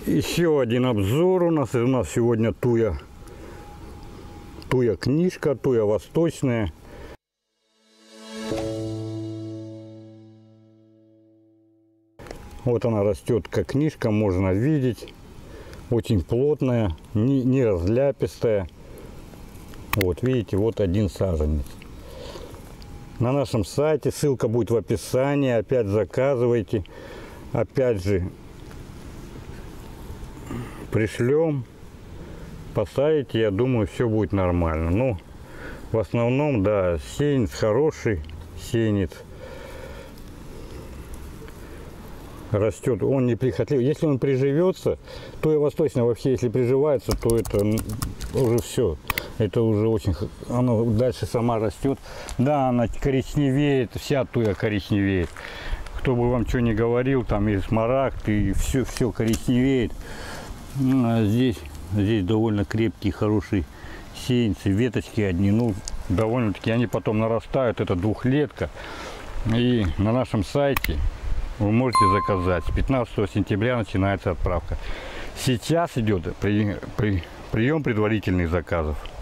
Еще один обзор у нас сегодня туя книжка, туя восточная. Вот она растет как книжка, можно видеть. Очень плотная, не разляпистая. Вот видите, вот один саженец. На нашем сайте, ссылка будет в описании. Опять заказывайте. Опять же пришлем, посадите, я думаю, все будет нормально. Ну, в основном, да, сеянец хороший, сеянец растет, он неприхотливый. Если он приживется, то и восточная вообще, если приживается, то это уже все. Это уже очень, оно дальше сама растет. Да, она коричневеет, вся туя коричневеет. Кто бы вам что ни говорил, там и смарагд, и все коричневеет. А здесь довольно крепкие, хорошие сеянцы, веточки одни, ну, довольно-таки, они потом нарастают, это двухлетка. И на нашем сайте вы можете заказать. С 15 сентября начинается отправка. Сейчас идет прием предварительных заказов.